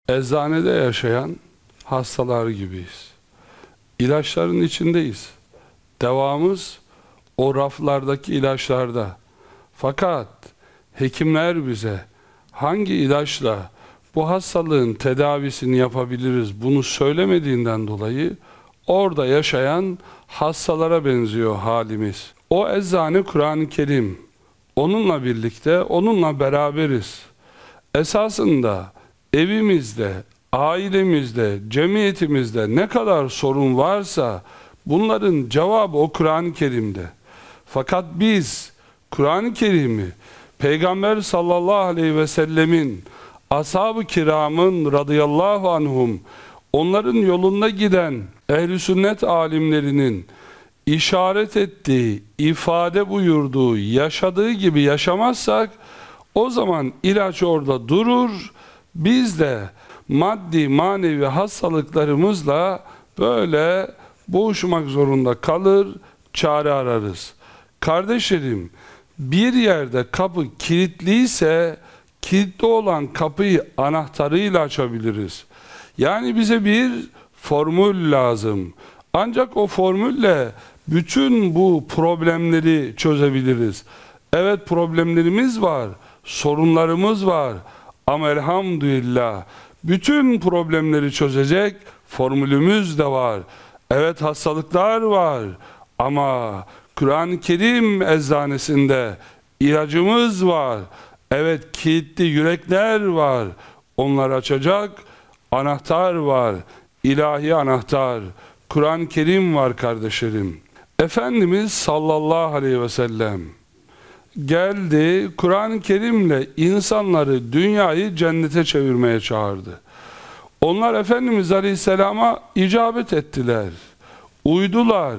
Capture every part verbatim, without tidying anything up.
eczanede yaşayan hastalar gibiyiz. İlaçların içindeyiz. Devamımız o raflardaki ilaçlarda. Fakat hekimler bize hangi ilaçla bu hastalığın tedavisini yapabiliriz bunu söylemediğinden dolayı orada yaşayan hastalara benziyor halimiz. O eczane Kur'an-ı Kerim. Onunla birlikte, onunla beraberiz. Esasında evimizde, ailemizde, cemiyetimizde ne kadar sorun varsa bunların cevabı o Kur'an-ı Kerim'de. Fakat biz Kur'an-ı Kerim'i Peygamber sallallahu aleyhi ve sellemin, ashab-ı kiramın radıyallahu anhum, onların yolunda giden ehl-i sünnet alimlerinin işaret ettiği, ifade buyurduğu, yaşadığı gibi yaşamazsak o zaman ilaç orada durur. Biz de maddi manevi hastalıklarımızla böyle boğuşmak zorunda kalır, çare ararız. Kardeşlerim, bir yerde kapı kilitliyse kilitli olan kapıyı anahtarıyla açabiliriz. Yani bize bir formül lazım. Ancak o formülle bütün bu problemleri çözebiliriz. Evet, problemlerimiz var, sorunlarımız var ama elhamdülillah bütün problemleri çözecek formülümüz de var. Evet, hastalıklar var ama Kur'an-ı Kerim eczanesinde ilacımız var. Evet, kilitli yürekler var. Onları açacak anahtar var. İlahi anahtar. Kur'an-ı Kerim var kardeşlerim. Efendimiz sallallahu aleyhi ve sellem geldi, Kur'an-ı Kerim'le insanları, dünyayı cennete çevirmeye çağırdı. Onlar Efendimiz aleyhisselama icabet ettiler. Uydular.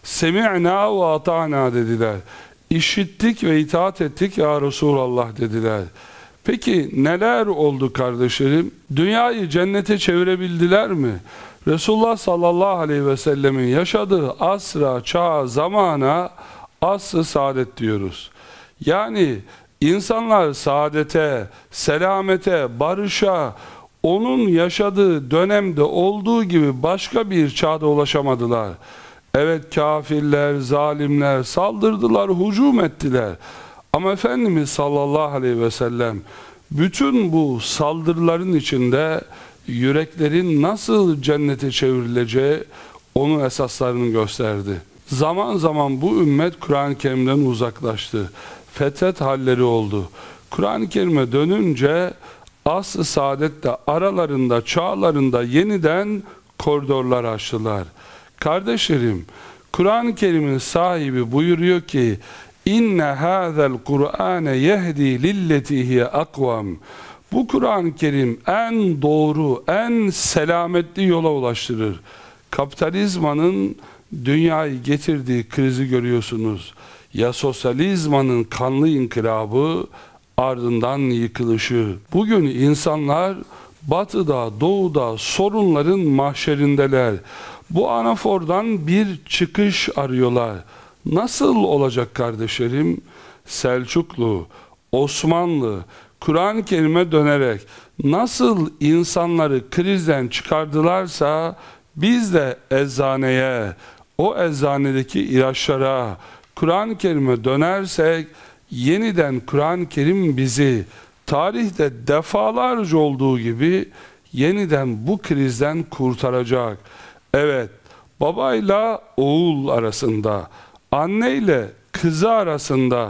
Semi'na ve ata'na dediler. İşittik ve itaat ettik ya Resulallah dediler. Peki neler oldu kardeşlerim? Dünyayı cennete çevirebildiler mi? Resulullah sallallahu aleyhi ve sellemin yaşadığı asra, çağa, zamana asr-ı saadet diyoruz. Yani insanlar saadete, selamete, barışa, onun yaşadığı dönemde olduğu gibi başka bir çağda ulaşamadılar. Evet, kafirler, zalimler saldırdılar, hücum ettiler. Ama Efendimiz sallallahu aleyhi ve sellem bütün bu saldırıların içinde yüreklerin nasıl cennete çevrileceği onun esaslarını gösterdi. Zaman zaman bu ümmet Kur'an-ı Kerim'den uzaklaştı. Fetret halleri oldu. Kur'an-ı Kerim'e dönünce asr-ı saadette aralarında, çağlarında yeniden koridorlar açtılar. Kardeşlerim, Kur'an-ı Kerim'in sahibi buyuruyor ki İnne hâzel Kur'âne yehdi lilleti hiye akvam. Bu Kur'an-ı Kerim en doğru, en selametli yola ulaştırır. Kapitalizmanın dünyayı getirdiği krizi görüyorsunuz. Ya sosyalizmanın kanlı inkılabı, ardından yıkılışı. Bugün insanlar batıda, doğuda sorunların mahşerindeler. Bu anafordan bir çıkış arıyorlar. Nasıl olacak kardeşlerim? Selçuklu, Osmanlı, Kur'an-ı Kerim'e dönerek nasıl insanları krizden çıkardılarsa biz de eczaneye, o eczanedeki ilaçlara, Kur'an-ı Kerim'e dönersek yeniden Kur'an-ı Kerim bizi tarihte defalarca olduğu gibi yeniden bu krizden kurtaracak. Evet, babayla oğul arasında, anneyle kızı arasında,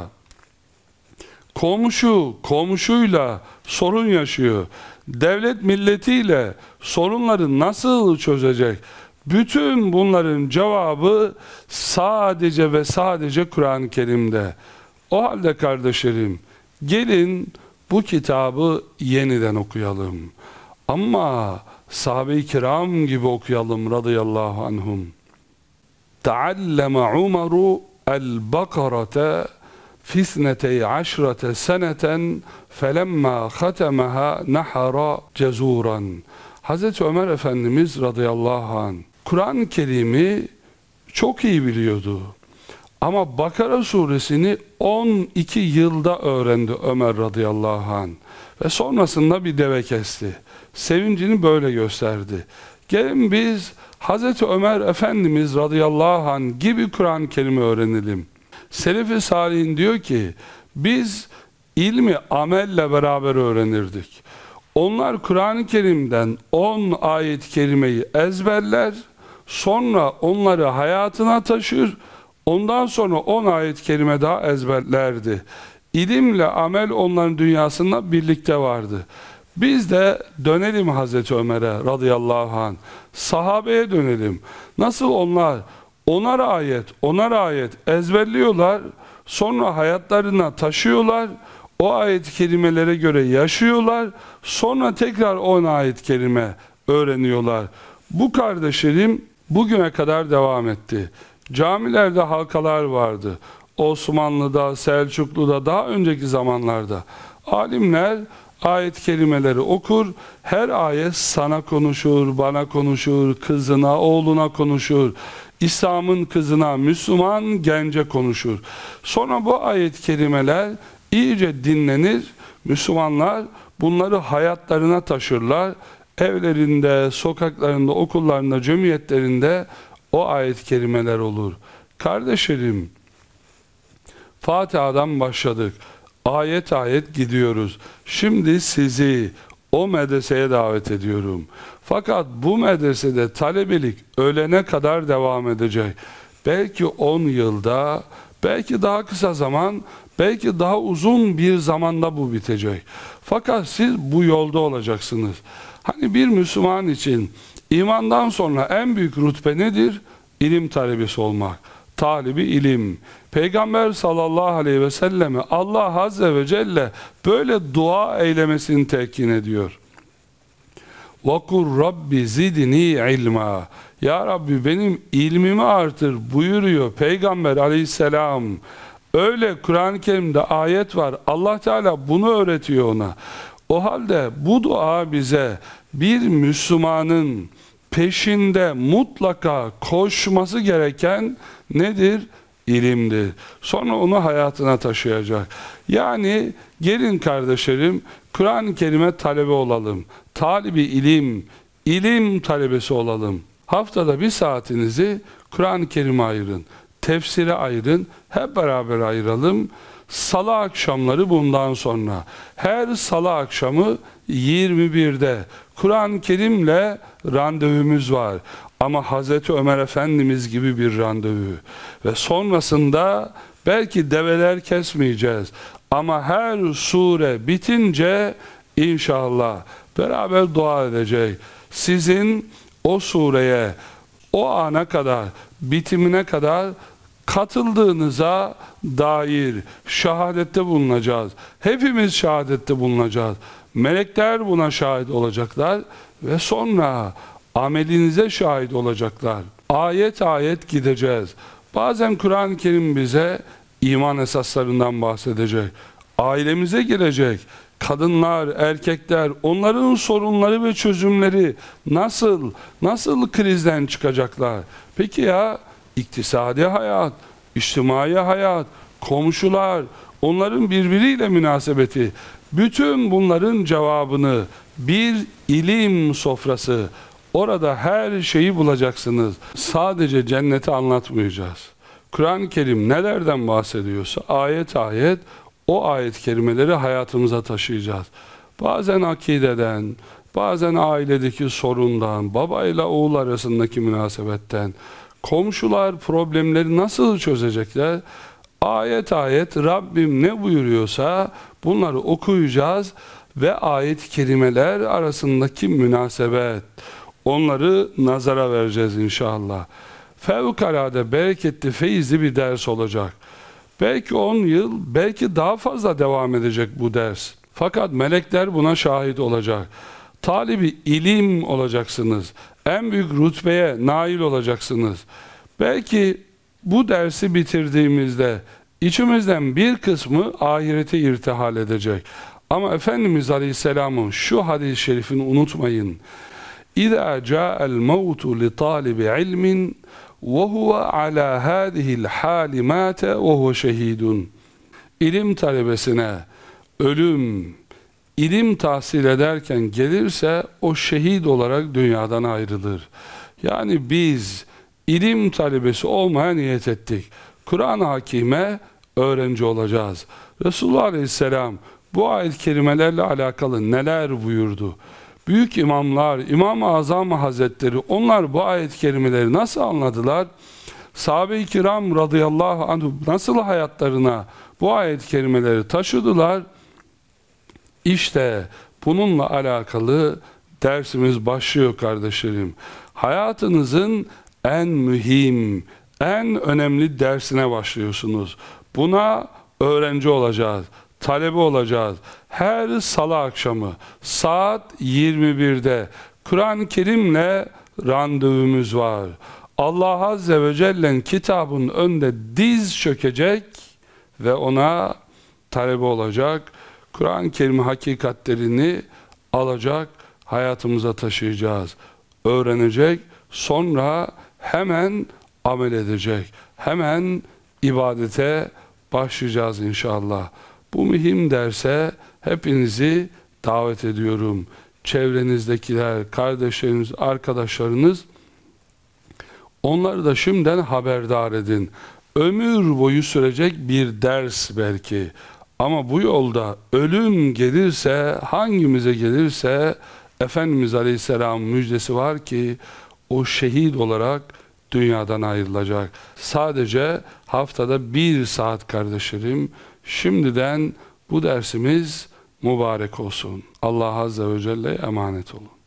komşu komşuyla sorun yaşıyor. Devlet milletiyle sorunları nasıl çözecek? Bütün bunların cevabı sadece ve sadece Kur'an-ı Kerim'de. O halde kardeşlerim, gelin bu kitabı yeniden okuyalım. Ama sahabe-i kiram gibi okuyalım radıyallahu anhum. Tealleme Umaru el-Bakarate fisnetey aşrate seneten felemma khatemaha nahara cezuran. Hazreti Ömer Efendimiz radıyallahu anh Kur'an-ı Kerim'i çok iyi biliyordu. Ama Bakara suresini on iki yılda öğrendi Ömer radıyallahu anh. Ve sonrasında bir deve kesti. sevincini böyle gösterdi. Gelin biz Hazreti Ömer Efendimiz radıyallahu anh gibi Kur'an-ı Kerim'i öğrenelim. Selef-i Salih'in diyor ki, biz ilmi amelle beraber öğrenirdik. Onlar Kur'an-ı Kerim'den on ayet-i kerimeyi ezberler, sonra onları hayatına taşır, ondan sonra on ayet-i kerime daha ezberlerdi. İlimle amel onların dünyasında birlikte vardı. Biz de dönelim Hazreti Ömer'e radıyallahu anh, sahabeye dönelim. Nasıl onlar onar ayet, onar ayet ezberliyorlar, sonra hayatlarına taşıyorlar, o ayet-i kerimelere göre yaşıyorlar, sonra tekrar on ayet-i kerime öğreniyorlar. Bu kardeşlerim bugüne kadar devam etti. Camilerde halkalar vardı. Osmanlı'da, Selçuklu'da, daha önceki zamanlarda alimler ayet-i kerimeleri okur, her ayet sana konuşur, bana konuşur, kızına, oğluna konuşur, İslam'ın kızına, Müslüman gence konuşur. Sonra bu ayet-i kerimeler iyice dinlenir, Müslümanlar bunları hayatlarına taşırlar, evlerinde, sokaklarında, okullarında, cemiyetlerinde o ayet-i kerimeler olur. Kardeşlerim, Fatiha'dan başladık. Ayet ayet gidiyoruz. Şimdi sizi o medreseye davet ediyorum. Fakat bu medresede talebelik ölene kadar devam edecek. Belki on yılda, belki daha kısa zaman, belki daha uzun bir zamanda bu bitecek. Fakat siz bu yolda olacaksınız. Hani bir Müslüman için imandan sonra en büyük rütbe nedir? İlim talebesi olmak. Talibi ilim. Peygamber sallallahu aleyhi ve selleme Allah azze ve celle böyle dua eylemesini telkin ediyor. وَقُلْ رَبِّ زِدْنِي عِلْمًا Ya Rabbi benim ilmimi artır buyuruyor Peygamber aleyhisselam. Öyle Kur'an-ı Kerim'de ayet var. Allah Teala bunu öğretiyor ona. O halde bu dua bize bir Müslümanın peşinde mutlaka koşması gereken nedir? İlimdir. Sonra onu hayatına taşıyacak. Yani gelin kardeşlerim, Kur'an-ı Kerim'e talebe olalım. Talibi ilim, ilim talebesi olalım. Haftada bir saatinizi Kur'an-ı Kerim'e ayırın. Tefsire ayırın. Hep beraber ayıralım. Salı akşamları bundan sonra. Her salı akşamı yirmi birde Kur'an-ı Kerim'le randevumuz var. Ama Hazreti Ömer Efendimiz gibi bir randevu. Ve sonrasında belki develer kesmeyeceğiz. Ama her sure bitince inşallah beraber dua edecek. Sizin o sureye, o ana kadar, bitimine kadar katıldığınıza dair şahadette bulunacağız. Hepimiz şahadette bulunacağız. Melekler buna şahit olacaklar ve sonra amelinize şahit olacaklar. Ayet ayet gideceğiz. Bazen Kur'an-ı Kerim bize iman esaslarından bahsedecek. Ailemize girecek. Kadınlar, erkekler, onların sorunları ve çözümleri nasıl, nasıl krizden çıkacaklar? Peki ya iktisadi hayat, içtimai hayat, komşular, onların birbiriyle münasebeti, bütün bunların cevabını bir ilim sofrası, orada her şeyi bulacaksınız. Sadece cenneti anlatmayacağız. Kur'an-ı Kerim nelerden bahsediyorsa ayet ayet o ayet-i kerimeleri hayatımıza taşıyacağız. Bazen akideden, bazen ailedeki sorundan, babayla oğul arasındaki münasebetten, komşular problemleri nasıl çözecekler? Ayet ayet Rabbim ne buyuruyorsa bunları okuyacağız ve ayet-i kerimeler arasındaki münasebet, onları nazara vereceğiz inşallah. Fevkalade bereketli, feyizli bir ders olacak. Belki on yıl, belki daha fazla devam edecek bu ders. Fakat melekler buna şahit olacak. Talibi ilim olacaksınız. En büyük rütbeye nail olacaksınız. Belki bu dersi bitirdiğimizde içimizden bir kısmı ahirete irtihal edecek. Ama Efendimiz Aleyhisselam'ın şu hadis-i şerifini unutmayın. İzâ câ'el mevtu li tâlibi ilmin ve huve alâ hâzihil hâli mâte ve huve şehîdun. İlim talebesine ölüm ilim tahsil ederken gelirse o şehit olarak dünyadan ayrılır. Yani biz ilim talebesi olmaya niyet ettik. Kur'an-ı Hakîm'e öğrenci olacağız. Resulullah Aleyhisselam bu ayet-i kerimelerle alakalı neler buyurdu? Büyük imamlar, İmam-ı Azam Hazretleri, onlar bu ayet-i kerimeleri nasıl anladılar? Sahabe-i kiram radıyallahu anh nasıl hayatlarına bu ayet-i kerimeleri taşıdılar? İşte bununla alakalı dersimiz başlıyor kardeşlerim. Hayatınızın en mühim, en önemli dersine başlıyorsunuz. Buna öğrenci olacağız, talebe olacağız. Her salı akşamı saat yirmi birde Kur'an-ı Kerim'le randevumuz var. Allah Azze ve Celle'nin kitabının önünde diz çökecek ve ona talebe olacak. Kur'an-ı Kerim hakikatlerini alacak, hayatımıza taşıyacağız. Öğrenecek, sonra hemen amel edecek. Hemen ibadete başlayacağız inşallah. Bu mühim derse hepinizi davet ediyorum. Çevrenizdekiler, kardeşleriniz, arkadaşlarınız, onları da şimdiden haberdar edin. Ömür boyu sürecek bir ders belki. Ama bu yolda ölüm gelirse, hangimize gelirse, Efendimiz Aleyhisselam'ın müjdesi var ki o şehit olarak dünyadan ayrılacak. Sadece haftada bir saat kardeşlerim. Şimdiden bu dersimiz mübarek olsun. Allah Azze ve Celle'ye emanet olun.